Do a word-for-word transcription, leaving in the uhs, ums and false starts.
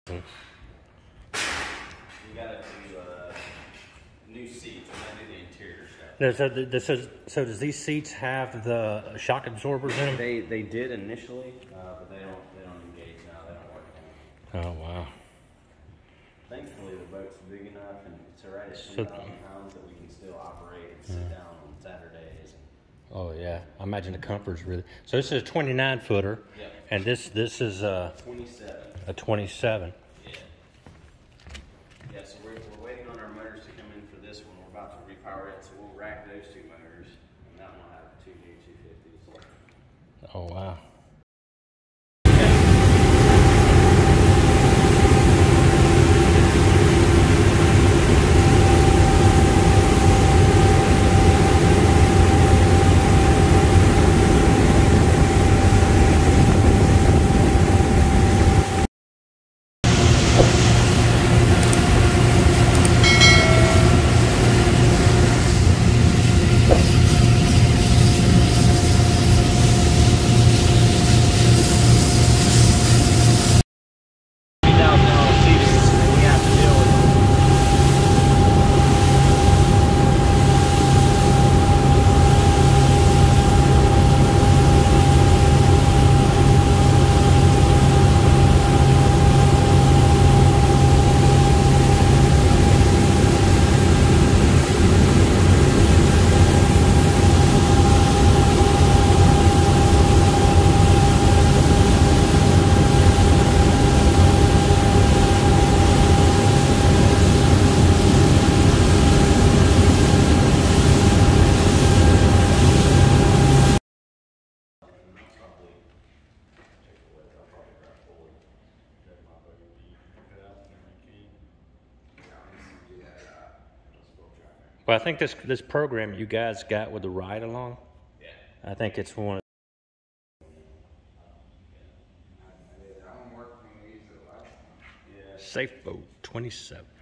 You gotta do uh, new seats. We gotta do the interior stuff. No, so, th- so, so does these seats have the shock absorbers in them? They they did initially, uh, but they don't they don't engage now. They don't work anymore. Oh wow! Thankfully, the boat's big enough and it's right at So- ten thousand pounds that we can still operate and sit down on Saturdays. Oh yeah, I imagine the comfort's really. So this is a twenty-nine footer, Yep. and this this is a, twenty-seven. a twenty-seven. Yeah. Yeah. So we're we're waiting on our motors to come in for this one. We're about to repower it, so we'll rack those two motors, and that one will have two new two fifties. Oh wow! Well, I think this this program you guys got with the ride along. Yeah. I think it's one. Yeah. Safe boat twenty-seven.